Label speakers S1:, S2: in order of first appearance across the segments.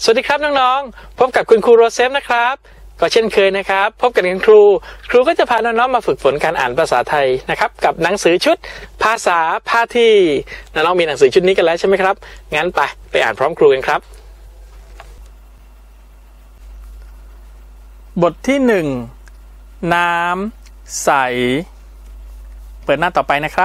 S1: สวัสดีครับน้องๆพบกับคุณครูโรเซฟนะครับก็เช่นเคยนะครับพบกับคุณครูก็จะพาน้องๆมาฝึกฝนการอ่านภาษาไทยนะครับกับหนังสือชุดภาษาพาที่น้องๆมีหนังสือชุดนี้กันแล้วใช่ไหมครับงั้นไปอ่านพร้อมครูกันครับบทที่1น้ำใสเปิดหน้าต่อไปนะครับ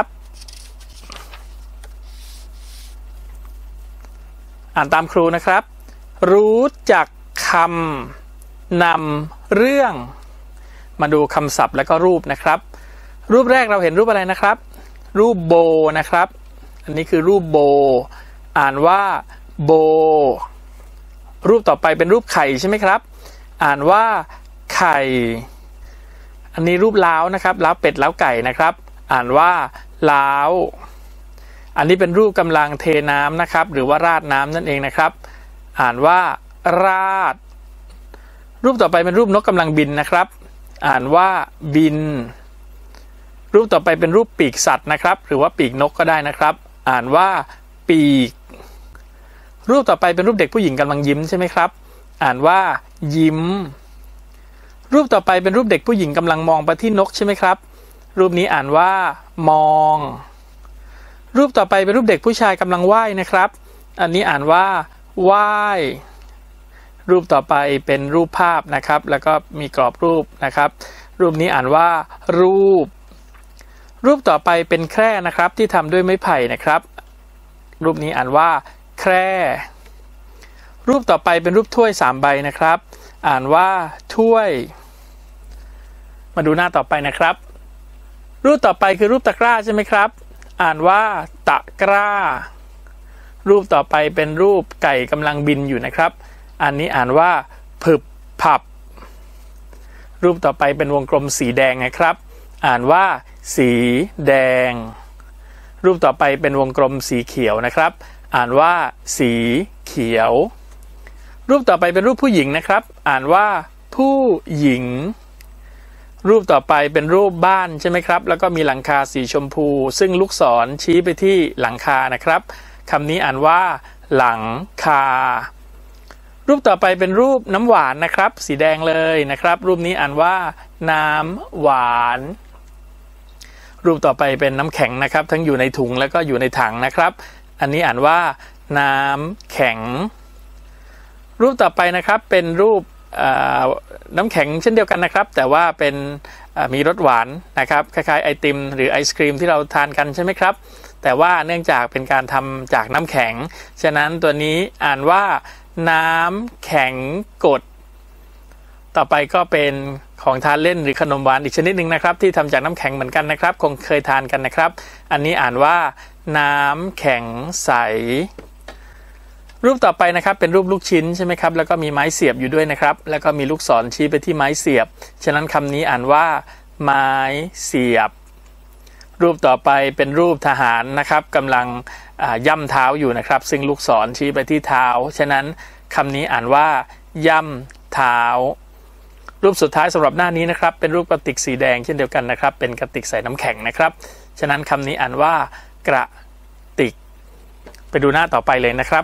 S1: อ่านตามครูนะครับรู้จักคำนำเรื่องมาดูคำศัพท์และก็รูปนะครับรูปแรกเราเห็นรูปอะไรนะครับรูปโบนะครับอันนี้คือรูปโบอ่านว่าโบรูปต่อไปเป็นรูปไข่ใช่ไหมครับอ่านว่าไข่อันนี้รูปล้าวนะครับล้าวเป็ดล้าวไก่นะครับอ่านว่าล้าวอันนี้เป็นรูปกำลังเทน้ำนะครับหรือว่าราดน้ำนั่นเองนะครับอ่านว่าราดรูปต่อไปเป็นรูปนกกำลังบินนะครับอ่านว่าบินรูปต่อไปเป็นรูปปีกสัตว์นะครับหรือว่าปีกนกก็ได้นะครับอ่านว่าปีกรูปต่อไปเป็นรูปเด็กผู้หญิงกำลังยิ้มใช่ไหมครับอ่านว่ายิ้มรูปต่อไปเป็นรูปเด็กผู้หญิงกำลังมองไปที่นกใช่ไหมครับรูปนี้อ่านว่ามองรูปต่อไปเป็นรูปเด็กผู้ชายกำลังว่ายนะครับอันนี้อ่านว่าว่ายรูปต่อไปเป็นรูปภาพนะครับแล้วก็มีกรอบรูปนะครับรูปนี้อ่านว่ารูปต่อไปเป็นแคร่นะครับที่ทำด้วยไม้ไผ่นะครับรูปนี้อ่านว่าแคร่รูปต่อไปเป็นรูปถ้วย3ใบนะครับอ่านว่าถ้วยมาดูหน้าต่อไปนะครับรูปต่อไปคือรูปตะกร้าใช่ไหมครับอ่านว่าตะกร้ารูปต่อไปเป็นรูปไก่กำลังบินอยู่นะครับอันนี้อ่านว่าผึบผับรูปต่อไปเป็นวงกลมสีแดงนะครับอ่านว่าสีแดงรูปต่อไปเป็นวงกลมสีเขียวนะครับอ่านว่าสีเขียวรูปต่อไปเป็นรูปผู้หญิงนะครับอ่านว่าผู้หญิงรูปต่อไปเป็นรูปบ้านใช่ไหมครับแล้วก็มีหลังคาสีชมพูซึ่งลูกศรชี้ไปที่หลังคานะครับคำนี้อ่านว่าหลังคารูปต่อไปเป็นรูปน้ำหวานนะครับสีแดงเลยนะครับรูปนี้อ่านว่าน้ำหวานรูปต่อไปเป็นน้ำแข็งนะครับทั้งอยู่ในถุงแล้วก็อยู่ในถังนะครับอันนี้อ่านว่าน้ำแข็งรูปต่อไปนะครับเป็นรูปน้ำแข็งเช่นเดียวกันนะครับแต่ว่าเป็นมีรสหวานนะครับคล้ายๆไอติมหรือไอศกรีมที่เราทานกันใช่ไหมครับแต่ว่าเนื่องจากเป็นการทำจากน้ำแข็งฉะนั้นตัวนี้อ่านว่าน้ำแข็งกดต่อไปก็เป็นของทานเล่นหรือขนมหวานอีกชนิดหนึ่งนะครับที่ทำจากน้ำแข็งเหมือนกันนะครับคงเคยทานกันนะครับอันนี้อ่านว่าน้ำแข็งใสรูปต่อไปนะครับเป็นรูปลูกชิ้นใช่ไหมครับแล้วก็มีไม้เสียบอยู่ด้วยนะครับแล้วก็มีลูกศรชี้ไปที่ไม้เสียบฉะนั้นคำนี้อ่านว่าไม้เสียบรูปต่อไปเป็นรูปทหารนะครับกำลังย่ำเท้าอยู่นะครับซึ่งลูกศรชี้ไปที่เท้าฉะนั้นคำนี้อ่านว่าย่ำเท้ารูปสุดท้ายสำหรับหน้านี้นะครับเป็นรูปกระติกสีแดงเช่นเดียวกันนะครับเป็นกระติกใส่น้ำแข็งนะครับฉะนั้นคำนี้อ่านว่ากระติกไปดูหน้าต่อไปเลยนะครับ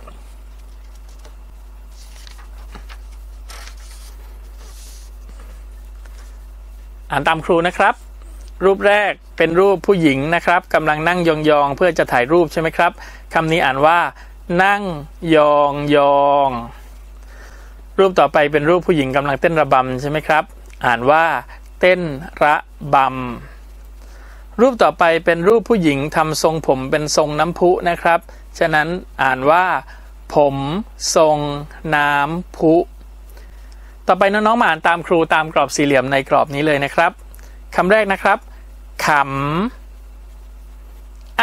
S1: อ่านตามครูนะครับรูปแรกเป็นรูปผู้หญิงนะครับกำลังนั่งยองๆเพื่อจะถ่ายรูปใช่ไหมครับคำนี้อ่านว่านั่งยองรูปต่อไปเป็นรูปผู้หญิงกำลังเต้นระบำใช่ไหมครับอ่านว่าเต้นระบำรูปต่อไปเป็นรูปผู้หญิงทำทรงผมเป็นทรงน้ำพุนะครับฉะนั้นอ่านว่าผมทรงน้ำพุต่อไปน้องๆมาอ่านตามครูตามกรอบสี่เหลี่ยมในกรอบนี้เลยนะครับคำแรกนะครับขำ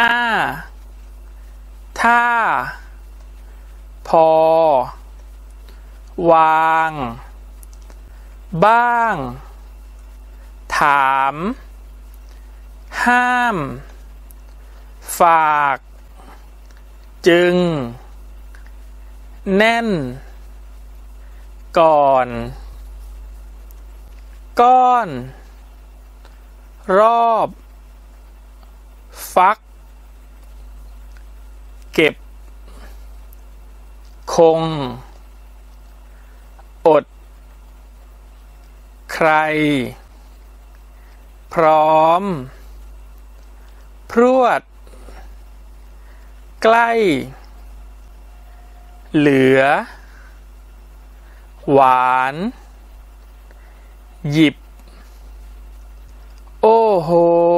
S1: ถ้าพอวางบ้างถามห้ามฝากจึงแน่นก่อนก้อนรอบฟักเก็บคงอดใครพร้อมพรวดใกล้เหลือหวานหยิบโอ้โห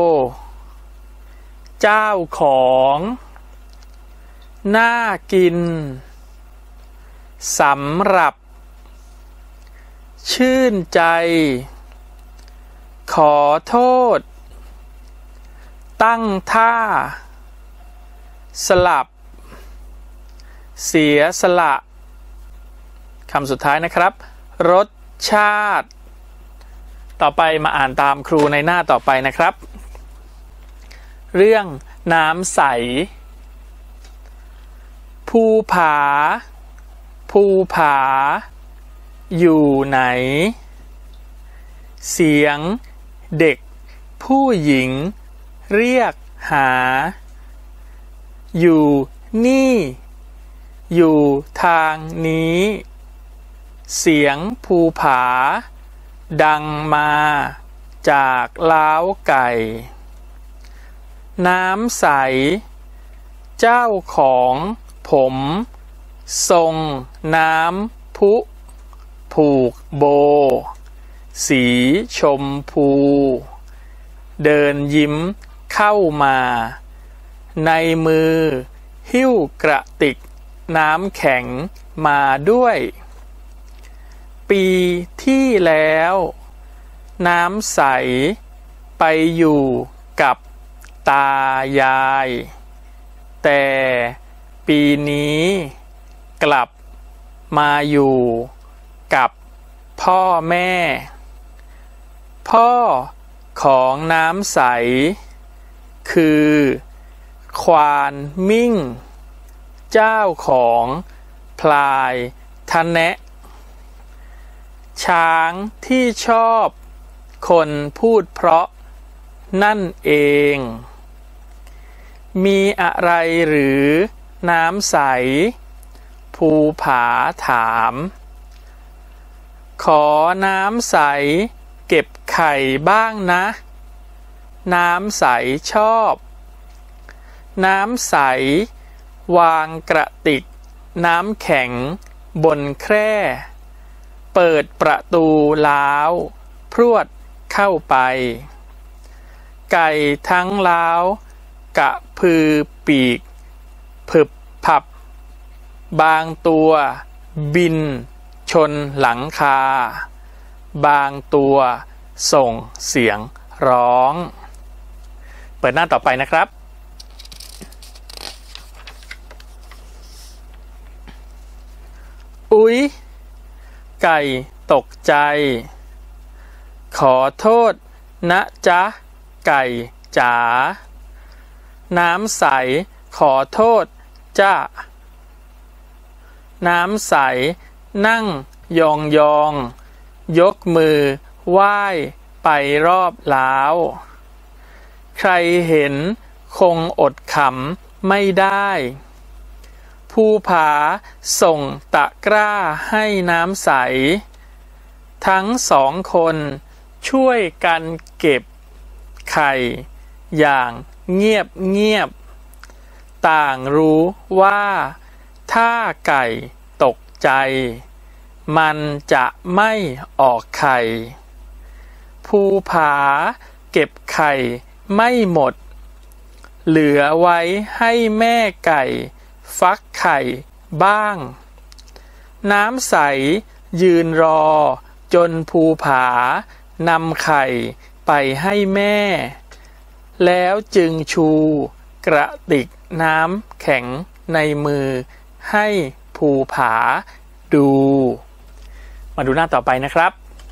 S1: เจ้าของน่ากินสำหรับชื่นใจขอโทษตั้งท่าสลับเสียสละคำสุดท้ายนะครับรสชาติต่อไปมาอ่านตามครูในหน้าต่อไปนะครับเรื่องน้ำใสภูผาภูผาอยู่ไหนเสียงเด็กผู้หญิงเรียกหาอยู่นี่อยู่ทางนี้เสียงภูผาดังมาจากล้าวไก่น้ำใสเจ้าของผมทรงน้ำพุผูกโบสีชมพูเดินยิ้มเข้ามาในมือหิ้วกระติกน้ำแข็งมาด้วยปีที่แล้วน้ำใสไปอยู่กับตายายแต่ปีนี้กลับมาอยู่กับพ่อแม่พ่อของน้ำใสคือควานมิ่งเจ้าของพลายทะแนะช้างที่ชอบคนพูดเพราะนั่นเองมีอะไรหรือน้ำใสภูผาถามขอน้ำใสเก็บไข่บ้างนะน้ำใสชอบน้ำใสวางกระติกน้ำแข็งบนแคร่เปิดประตูล้าวพรวดเข้าไปไก่ทั้งล้าวกะพือปีกผึบผับบางตัวบินชนหลังคาบางตัวส่งเสียงร้องเปิดหน้าต่อไปนะครับอุ๊ยไก่ตกใจขอโทษนะจ๊ะไก่จ๋าน้ำใสขอโทษจ้าน้ำใสนั่งยองยกมือไหว้ไปรอบล้าวใครเห็นคงอดขำไม่ได้ภูผาส่งตะกร้าให้น้ำใสทั้งสองคนช่วยกันเก็บไข่อย่างเงียบต่างรู้ว่าถ้าไก่ตกใจมันจะไม่ออกไข่ภูผาเก็บไข่ไม่หมดเหลือไว้ให้แม่ไก่ฟักไข่บ้างน้ำใสยืนรอจนภูผานำไข่ไปให้แม่แล้วจึงชูกระติกน้ำแข็งในมือให้ภูผาดูมาดูหน้าต่อไปนะครับ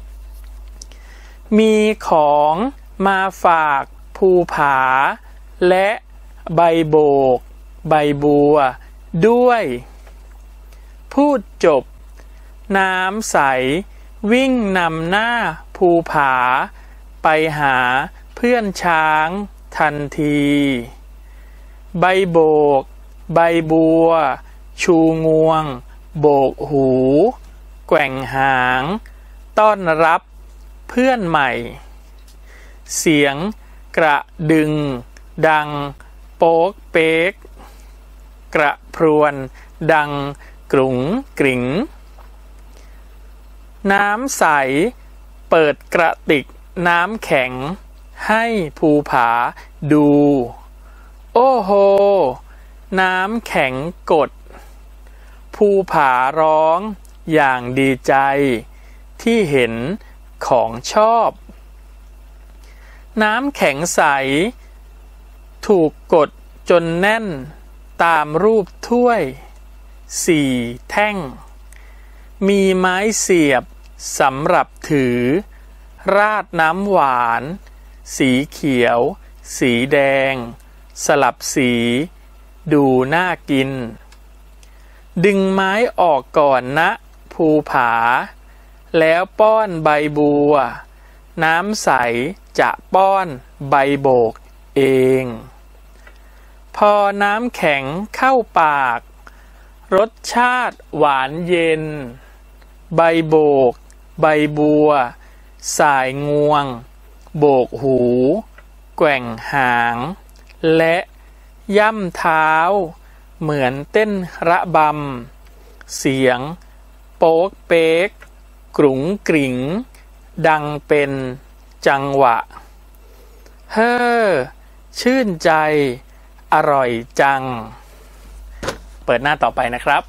S1: มีของมาฝากภูผาและใบโบกใบบัวด้วยพูดจบน้ำใสวิ่งนำหน้าภูผาไปหาเพื่อนช้างทันทีใบโบกใบบัวชูงวงโบกหูแกว่งหางต้อนรับเพื่อนใหม่เสียงกระดึงดังโป๊กเป๊กกระพรวนดังกรุ๋งกริ่งน้ำใสเปิดกระติกน้ำแข็งให้ภูผาดูโอ้โหน้ำแข็งกดภูผาร้องอย่างดีใจที่เห็นของชอบน้ำแข็งใสถูกกดจนแน่นตามรูปถ้วย4 แท่งมีไม้เสียบสำหรับถือราดน้ำหวานสีเขียวสีแดงสลับสีดูน่ากินดึงไม้ออกก่อนนะภูผาแล้วป้อนใบบัวน้ำใสจะป้อนใบโบกเองพอน้ำแข็งเข้าปากรสชาติหวานเย็นใบโบกใบบัวสายงวงโบกหูแกว่งหางและย่ำเท้าเหมือนเต้นระบำเสียงโป๊กเป๊กกรุ๋งกริ่งดังเป็นจังหวะเฮ้อชื่นใจอร่อยจังเปิดหน้าต่อไปนะครับ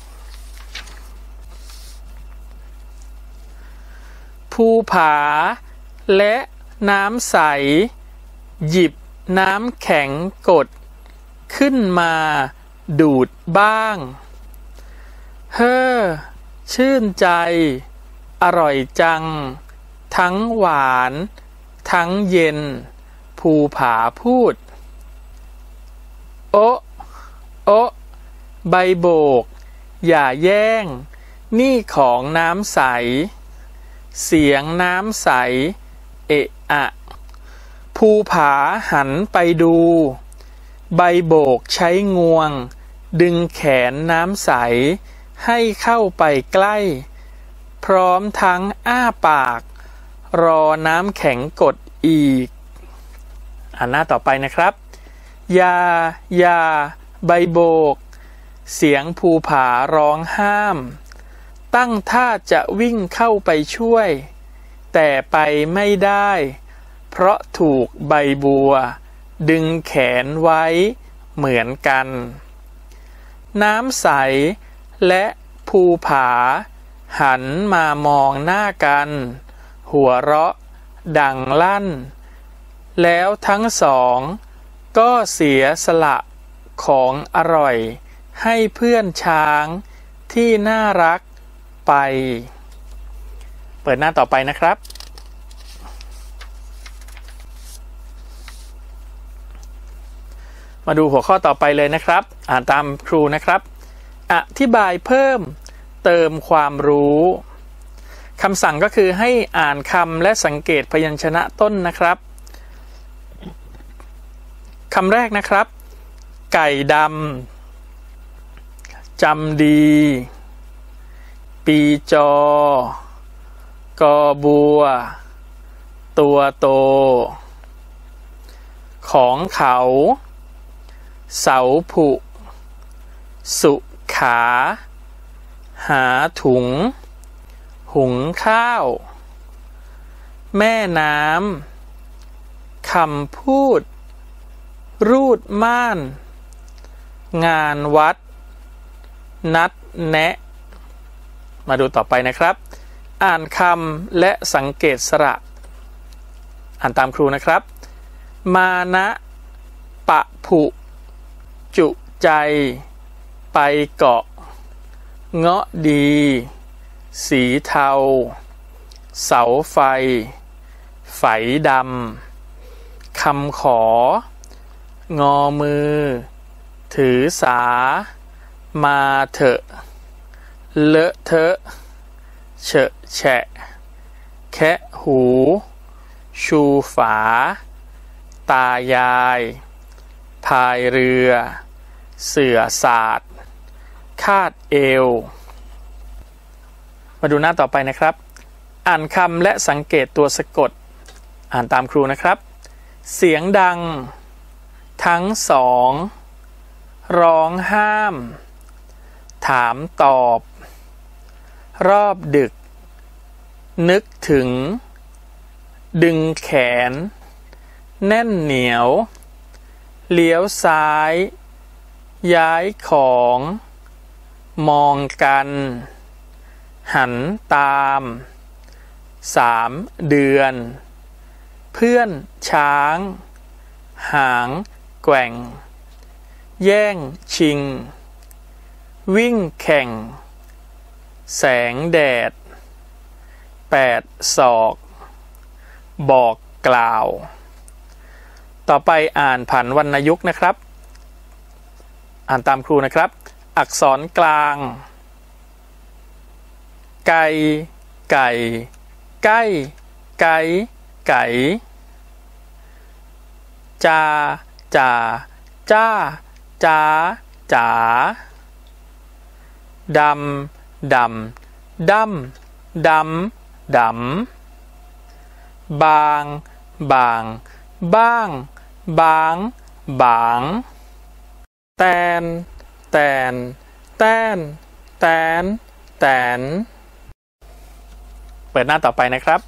S1: ภูผาและน้ำใสหยิบน้ำแข็งกดขึ้นมาดูดบ้างเฮ้อชื่นใจอร่อยจังทั้งหวานทั้งเย็นภูผาพูดโอ๊ะโอ๊ะใบโบกอย่าแย่งนี่ของน้ำใสเสียงน้ำใสเอะอะภูผาหันไปดูใบโบกใช้งวงดึงแขนน้ำใสให้เข้าไปใกล้พร้อมทั้งอ้าปากรอน้ำแข็งกดอีกหน้าต่อไปนะครับอย่าใบโบกเสียงภูผาร้องห้ามตั้งท่าจะวิ่งเข้าไปช่วยแต่ไปไม่ได้เพราะถูกใบบัวดึงแขนไว้เหมือนกันน้ำใสและภูผาหันมามองหน้ากันหัวเราะดังลั่นแล้วทั้งสองก็เสียสละของอร่อยให้เพื่อนช้างที่น่ารักไปเปิดหน้าต่อไปนะครับมาดูหัวข้อต่อไปเลยนะครับอ่านตามครูนะครับอธิบายเพิ่มเติมความรู้คำสั่งก็คือให้อ่านคำและสังเกตพยัญชนะต้นนะครับคำแรกนะครับไก่ดำจำดีปีจอกอบัวตัวโตของเขาเสาผุสุขาหาถุงหุงข้าวแม่น้ำคำพูดรูดม่านงานวัดนัดแนะมาดูต่อไปนะครับอ่านคำและสังเกตสระอ่านตามครูนะครับมานะปะผุจุใจไปเกาะเงาะดีสีเทาเสาไฟไฝดำคำของอมือถือสามาเถอะเลอะเทอะเฉอะแฉะแคะหูชูฝาตายายพายเรือเสื่อศาสตร์คาดเอวมาดูหน้าต่อไปนะครับอ่านคำและสังเกตตัวสะกดอ่านตามครูนะครับเสียงดังทั้งสองร้องห้ามถามตอบรอบดึกนึกถึงดึงแขนแน่นเหนียวเลี้ยวซ้ายย้ายของมองกันหันตาม3 เดือนเพื่อนช้างหางแกว่งแย่งชิงวิ่งแข่งแสงแดด8 ศอกบอกกล่าวต่อไปอ่านผันวรรณยุกต์นะครับอ่านตามครูนะครับอักษรกลางไก่ไก่ใกล้ไก่ไก่จาจ่าจ้าจ๋าจ๋าดำดำดำดำดำบางบางบ้างบางบางแตนแตนแตนแตนแตนเปิดหน้าต่อไปนะครับ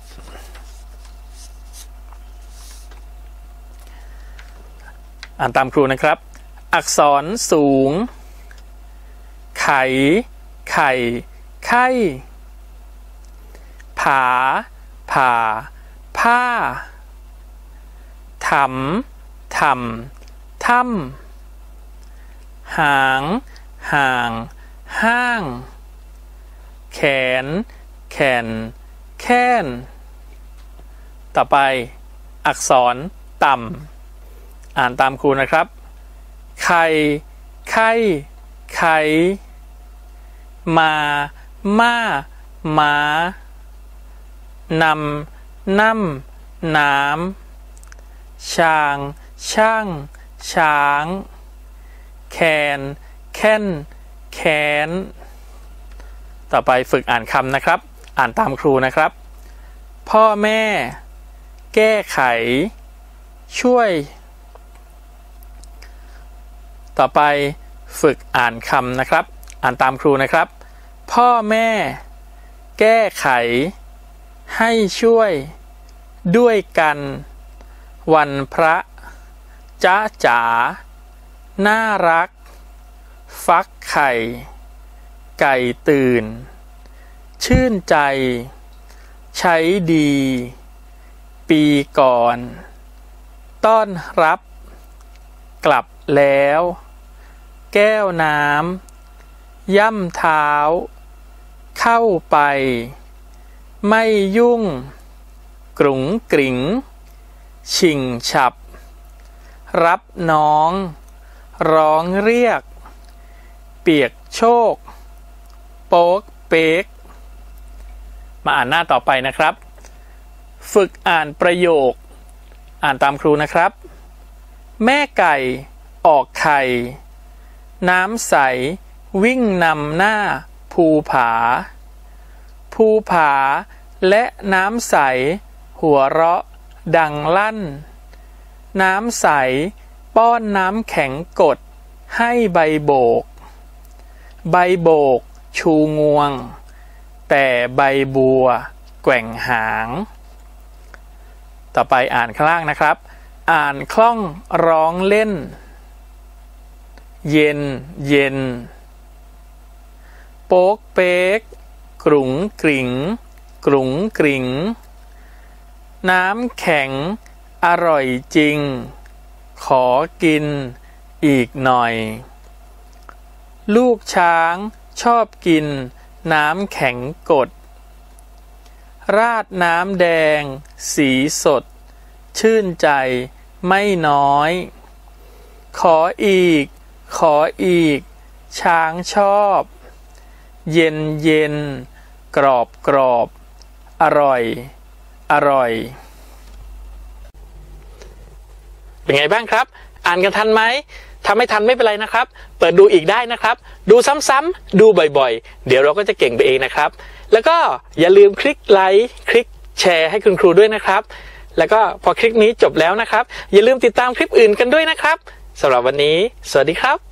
S1: อ่านตามครูนะครับอักษรสูงไข่ไข่ไข่ผาผ่าผ้าถำถ้ำถ้ำหางห่างห้างแขนแขนแค้นต่อไปอักษรต่ำอ่านตามครูนะครับไข่ไข่ไข่มาม่าม้านำน้ำน้ำช้างช่างช้างแคนแค้นแขนต่อไปฝึกอ่านคำนะครับอ่านตามครูนะครับพ่อแม่แก้ไขช่วยต่อไปฝึกอ่านคำนะครับอ่านตามครูนะครับพ่อแม่แก้ไขให้ช่วยด้วยกันวันพระจ๊ะจ๋าน่ารักฟักไข่ไก่ตื่นชื่นใจใช้ดีปีก่อนต้อนรับกลับแล้วแก้วน้ำย่ำเท้าเข้าไปไม่ยุ่งกรุ๋งกริ๋งชิงฉับรับน้องร้องเรียกเปียกโชกโป๊กเป๊กมาอ่านหน้าต่อไปนะครับฝึกอ่านประโยคอ่านตามครูนะครับแม่ไก่ออกไข่น้ำใสวิ่งนำหน้าภูผาภูผาและน้ำใสหัวเราะดังลั่นน้ำใสป้อนน้ำแข็งกดให้ใบโบกใบโบกชูงวงแต่ใบบัวแกว่งหางต่อไปอ่านข้างล่างนะครับอ่านคล่องร้องเล่นเย็นเย็นโป๊กเป๊กกรุ๋งกริ๋งกรุ๋งกริ๋งน้ำแข็งอร่อยจริงขอกินอีกหน่อยลูกช้างชอบกินน้ำแข็งกดราดน้ำแดงสีสดชื่นใจไม่น้อยขออีกขออีกช้างชอบเย็นเย็นกรอบกรอบอร่อยอร่อยเป็นไงบ้างครับอ่านกันทันไหมถ้าไม่ทันไม่เป็นไรนะครับเปิดดูอีกได้นะครับดูซ้ำๆดูบ่อยๆเดี๋ยวเราก็จะเก่งไปเองนะครับแล้วก็อย่าลืมคลิกไลค์คลิกแชร์ให้คุณครูด้วยนะครับแล้วก็พอคลิปนี้จบแล้วนะครับอย่าลืมติดตามคลิปอื่นกันด้วยนะครับสำหรับวันนี้สวัสดีครับ